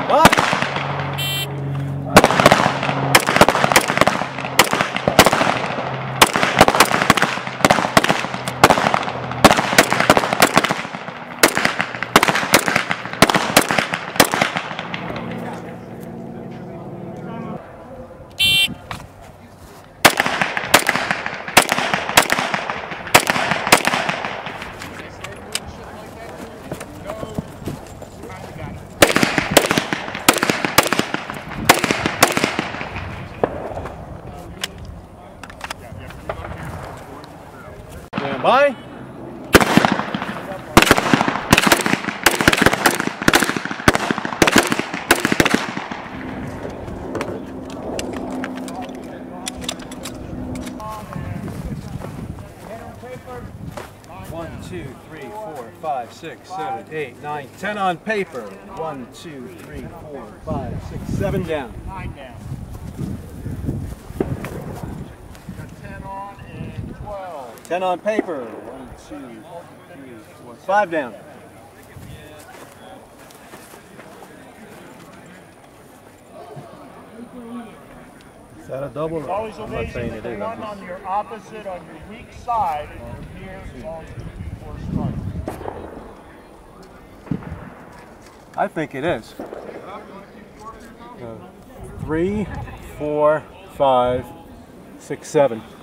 Up. Stand by. One, 2, 3, 4, 5, 6, 7, 8, 9, 10 on paper. 1, 2, 3, 4, 5, 6, 7 down. 9 down. Got 10 on and 12. 10 on paper. 1, 2, 3, 4, 5 down. Is that a double? It's always I'm not saying amazing it that the is. one on your opposite, on your weak side, is here as long as before strike. I think it is. 3, 4, 5, 6, 7.